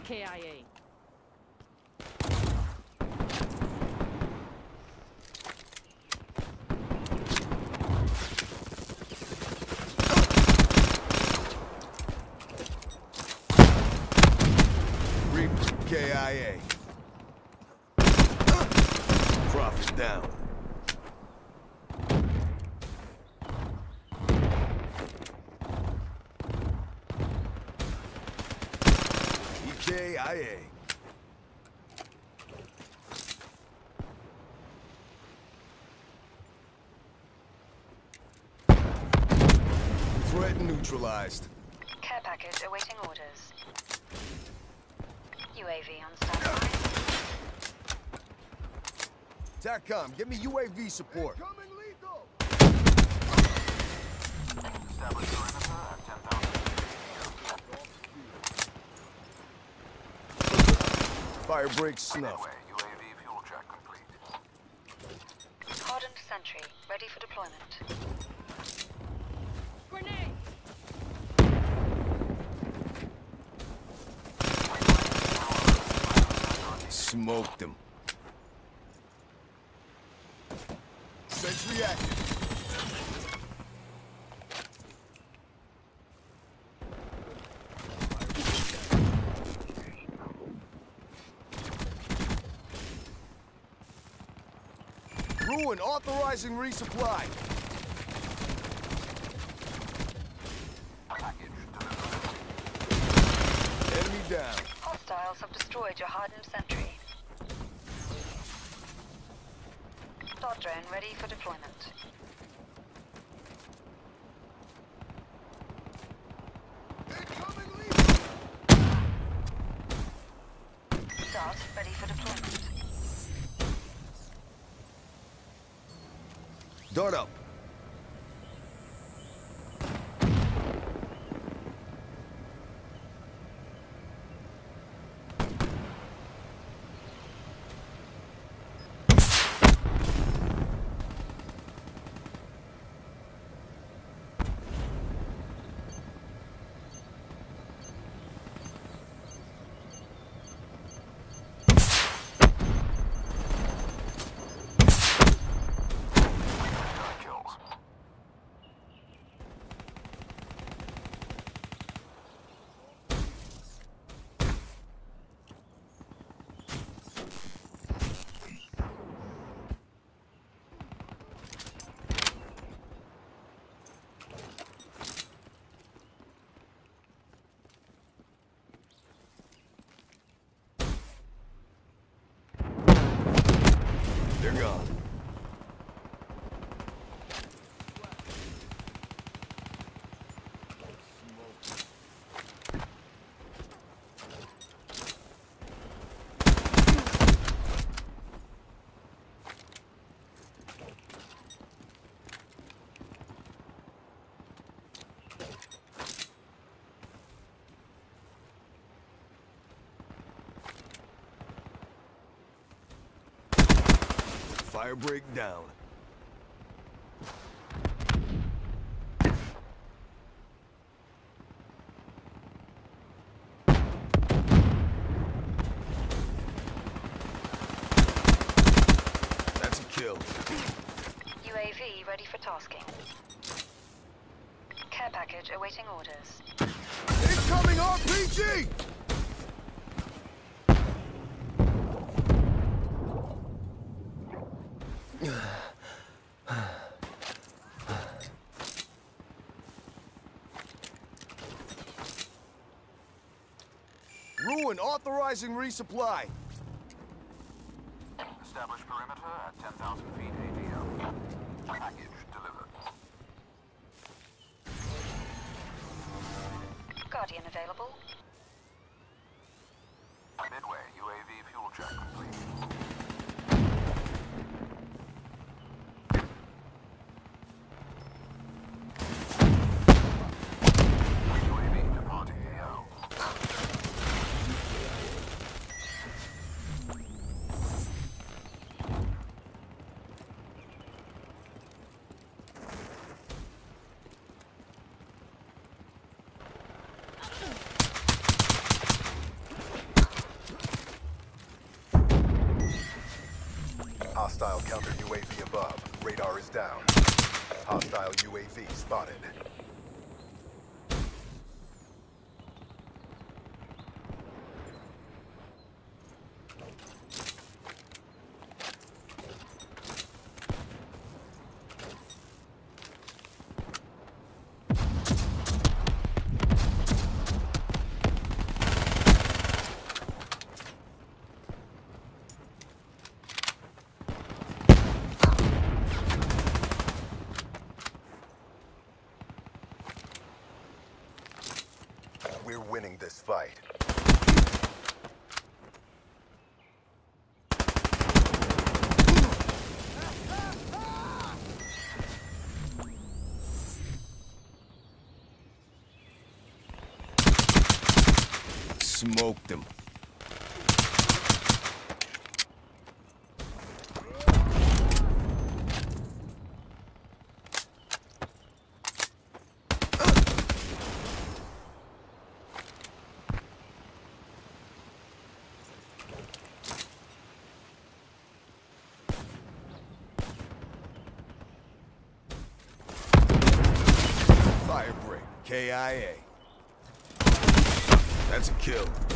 KIA. Reaper, KIA. Prophet down. EKIA. Threat neutralized. Care package awaiting orders. UAV on standby. TACCOM, give me UAV support. Incoming lethal! Establish perimeter at 10,000 feet. Fire break snuffed. Midway, UAV fuel check complete. Hardened sentry, ready for deployment. Grenade! Smoked him. Sentry active. Ruin authorizing resupply. Package delivered. Enemy down. Hostiles have destroyed your hardened sentry. Dart drone ready for deployment. Incoming lethal! Dart ready for deployment. Dart up. Kills. They're gone. Fire break down. That's a kill. UAV ready for tasking. Care package awaiting orders. Incoming RPG! Ruin authorizing resupply. Establish perimeter at 10,000 feet ATL. Package delivered. Guardian available. Midway, UAV fuel check complete. UAV departing AO. Hostile counter UAV above. Radar is down. Hostile UAV spotted. We're winning this fight. Smoked him. Firebreak, KIA. That's a kill.